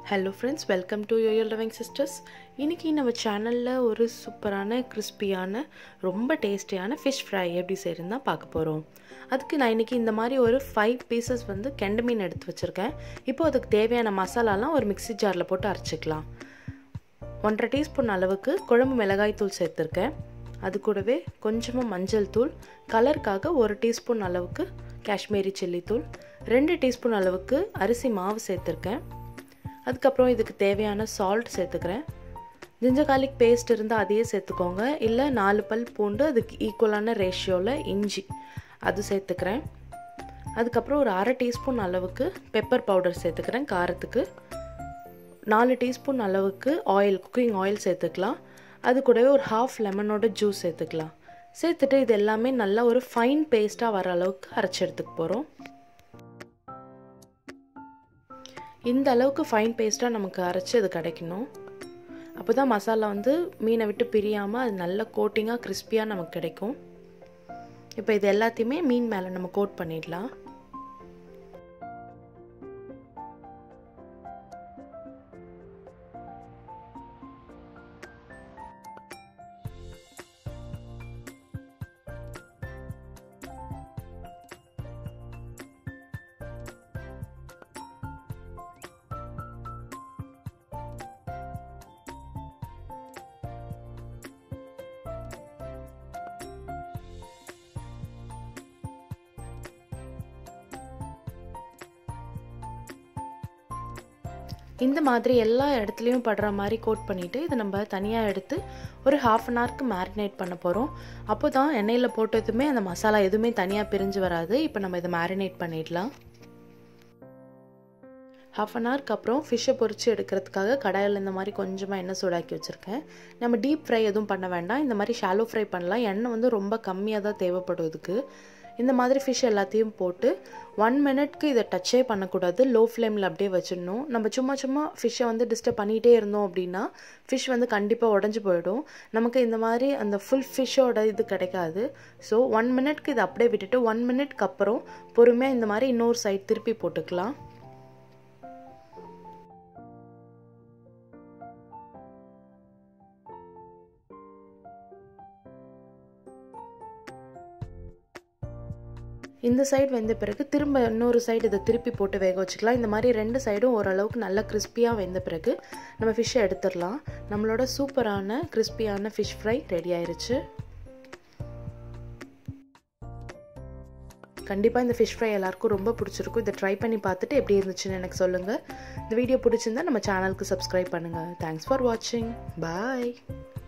Hello friends, welcome to Your Loving Sisters. இன்னைக்கு நம்ம சேனல்ல ஒரு சூப்பரான கிறிஸ்பியான ரொம்ப டேஸ்டியான fish fry எப்படி செய்யறதுன்னு பார்க்க போறோம். அதுக்கு நான் இன்னைக்கு இந்த மாதிரி ஒரு 5 pieces வந்து கெண்டை மீன் எடுத்து வச்சிருக்கேன். இப்போ அதுக்கு தேவையான மசாலாலாம் ஒரு மிக்ஸி ஜார்ல போட்டு அரைச்சுக்கலாம். 1.5 டீஸ்பூன் அளவுக்கு குழம்பு மிளகாய் தூள் சேர்த்திருக்கேன். அது கூடவே கொஞ்சமா மஞ்சள் தூள், கலருக்காக 1 டீஸ்பூன் அளவுக்கு காஷ்மீரி சில்லி தூள், 2 டீஸ்பூன் அளவுக்கு அரிசி மாவு சேர்த்திருக்கேன். அதுக்கப்புறம் இதுக்கு தேவையான சால்ட் சேர்த்துக்கிறேன். ஜிஞ்சர் கார்லிக் பேஸ்ட் இருந்தால் அதையே சேர்த்துக்கோங்க, இல்லை 4 பல் பூண்டு அதுக்கு ஈக்குவலான ரேஷியோவில் இஞ்சி அது சேர்த்துக்கிறேன். அதுக்கப்புறம் ஒரு 1/2 டீஸ்பூன் அளவுக்கு பெப்பர் பவுடர் சேர்த்துக்கிறேன் காரத்துக்கு. 4 டீஸ்பூன் அளவுக்கு ஆயில், குக்கிங் ஆயில் சேர்த்துக்கலாம். அது கூடவே ஒரு 1/2 லெமனோட ஜூஸ் சேர்த்துக்கலாம். சேர்த்துட்டு இது எல்லாமே நல்லா ஒரு ஃபைன் பேஸ்ட்டாக வர அளவுக்கு அரைச்சி எடுத்துக்க போகிறோம். இந்த அளவுக்கு ஃபைன் பேஸ்ட்டாக நமக்கு அரைச்சி அது கிடைக்கணும். அப்போ தான் மசாலா வந்து மீனை விட்டு பிரியாமல் அது நல்ல கோட்டிங்காக கிறிஸ்பியாக நமக்கு கிடைக்கும். இப்போ இது எல்லாத்தையுமே மீன் மேலே நம்ம கோட் பண்ணிடலாம். இந்த மாதிரி எல்லா இடத்துலையும் படுற மாதிரி கோட் பண்ணிவிட்டு இதை நம்ம தனியாக எடுத்து ஒரு 1/2 அன் ஹவருக்கு மேரினேட் பண்ண போகிறோம். அப்போ தான் எண்ணெயில் போட்டதுமே அந்த மசாலா எதுவுமே தனியாக பிரிஞ்சு வராது. இப்போ நம்ம இதை மேரினேட் பண்ணிடலாம். 1/2 அன் ஹவருக்கு அப்புறம் ஃபிஷ்ஷை பொரித்து எடுக்கிறதுக்காக கடாயில் இந்த மாதிரி கொஞ்சமாக எண்ணெய் சூடாக்கி வச்சுருக்கேன். நம்ம டீப் ஃப்ரை எதுவும் பண்ண வேண்டாம், இந்த மாதிரி ஷாலோ ஃப்ரை பண்ணலாம். எண்ணெய் வந்து ரொம்ப கம்மியாக தான் தேவைப்படும் இதுக்கு. இந்த மாதிரி ஃபிஷ் எல்லாத்தையும் போட்டு 1 மினிட்க்கு இதை டச்சே பண்ணக்கூடாது, லோ ஃப்ளேமில் அப்படியே வச்சிடணும். நம்ம சும்மா ஃபிஷ்ஷை வந்து டிஸ்டர்ப் பண்ணிகிட்டே இருந்தோம் அப்படின்னா ஃபிஷ் வந்து கண்டிப்பாக உடஞ்சி போயிடும். நமக்கு இந்த மாதிரி அந்த ஃபுல் ஃபிஷ்ஷோட இது கிடைக்காது. ஸோ 1 மினிட்க்கு இதை அப்படியே விட்டுட்டு 1 மினிட்க்கு அப்புறம் பொறுமையாக இந்த மாதிரி இன்னொரு சைட் திருப்பி போட்டுக்கலாம். இந்த சைடு வெந்த பிறகு திரும்ப இன்னொரு சைடு இதை திருப்பி போட்டு வேக வச்சுக்கலாம். இந்த மாதிரி 2 சைடும் ஓரளவுக்கு நல்லா கிறிஸ்பியாக வெந்த பிறகு நம்ம ஃபிஷ்ஷை எடுத்துடலாம். நம்மளோட சூப்பரான கிறிஸ்பியான ஃபிஷ் ஃப்ரை ரெடி ஆயிடுச்சு. கண்டிப்பாக இந்த ஃபிஷ் ஃப்ரை எல்லாருக்கும் ரொம்ப பிடிச்சிருக்கும். இதை ட்ரை பண்ணி பார்த்துட்டு எப்படி இருந்துச்சுன்னு எனக்கு சொல்லுங்கள். இந்த வீடியோ பிடிச்சிருந்தா நம்ம சேனலுக்கு சப்ஸ்கிரைப் பண்ணுங்கள். தேங்க்ஸ் ஃபார் வாட்சிங். பாய்.